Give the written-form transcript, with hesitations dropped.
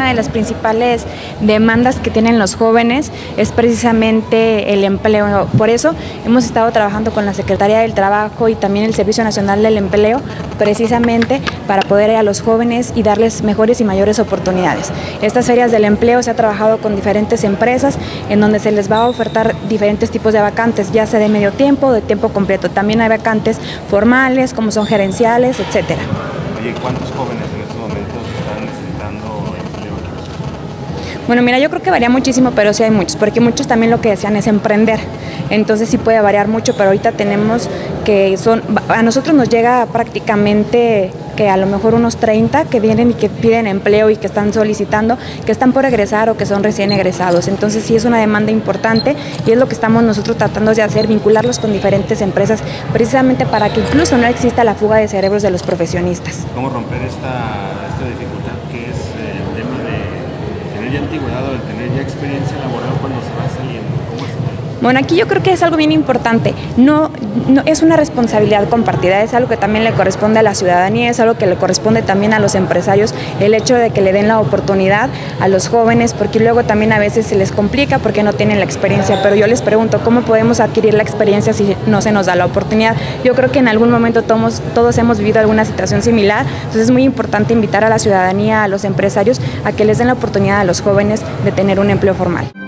una de las principales demandas que tienen los jóvenes es precisamente el empleo. Por eso hemos estado trabajando con la Secretaría del Trabajo y también el Servicio Nacional del Empleo, precisamente para poder ir a los jóvenes y darles mejores y mayores oportunidades. Estas ferias del empleo se ha trabajado con diferentes empresas en donde se les va a ofertar diferentes tipos de vacantes, ya sea de medio tiempo o de tiempo completo. También hay vacantes formales, como son gerenciales, etcétera. Oye, ¿cuántos jóvenes en estos momentos están necesitando empleo? Bueno, mira, yo creo que varía muchísimo, pero sí hay muchos, porque muchos también lo que desean es emprender. Entonces sí puede variar mucho, pero ahorita tenemos que a nosotros nos llega prácticamente que a lo mejor unos 30 que vienen y que piden empleo y que están solicitando, que están por egresar o que son recién egresados. Entonces sí es una demanda importante y es lo que estamos nosotros tratando de hacer, vincularlos con diferentes empresas, precisamente para que incluso no exista la fuga de cerebros de los profesionistas. ¿Cómo romper esta dificultad que es el tema de tener ya antigüedad o de tener ya experiencia laboral cuando se va saliendo? ¿Cómo es? Bueno, aquí yo creo que es algo bien importante, no es una responsabilidad compartida, es algo que también le corresponde a la ciudadanía, es algo que le corresponde también a los empresarios, el hecho de que le den la oportunidad a los jóvenes, porque luego también a veces se les complica porque no tienen la experiencia, pero yo les pregunto, ¿cómo podemos adquirir la experiencia si no se nos da la oportunidad? Yo creo que en algún momento todos hemos vivido alguna situación similar, entonces es muy importante invitar a la ciudadanía, a los empresarios, a que les den la oportunidad a los jóvenes de tener un empleo formal.